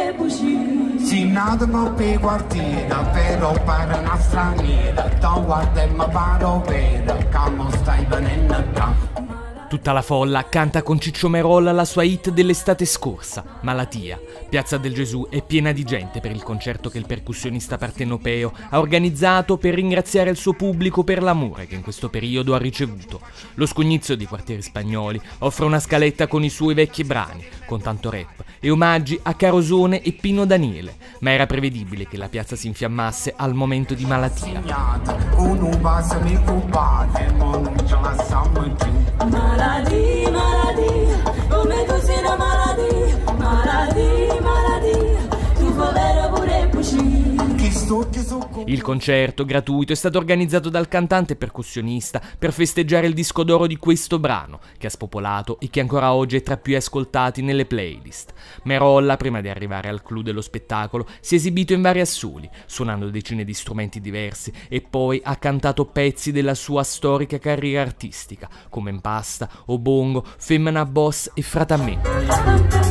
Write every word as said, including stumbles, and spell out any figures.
pure uscire. Si nato per quartiere, però per una straniera. Non guardiamo paro vero, come stai venendo qua. Tutta la folla canta con Ciccio Merolla la sua hit dell'estate scorsa, Malatia. Piazza del Gesù è piena di gente per il concerto che il percussionista partenopeo ha organizzato per ringraziare il suo pubblico per l'amore che in questo periodo ha ricevuto. Lo scognizzo di Quartieri Spagnoli offre una scaletta con i suoi vecchi brani, con tanto rap e omaggi a Carosone e Pino Daniele, ma era prevedibile che la piazza si infiammasse al momento di Malatia. Maladia, maladia, come tu sei una maladia. Maladia, maladia, tu povero pure uscire. Il concerto gratuito è stato organizzato dal cantante e percussionista per festeggiare il disco d'oro di questo brano, che ha spopolato e che ancora oggi è tra i più ascoltati nelle playlist. Merolla, prima di arrivare al clou dello spettacolo, si è esibito in vari assoli, suonando decine di strumenti diversi, e poi ha cantato pezzi della sua storica carriera artistica, come Impasta, Obongo, Femmina Boss e Fratamento.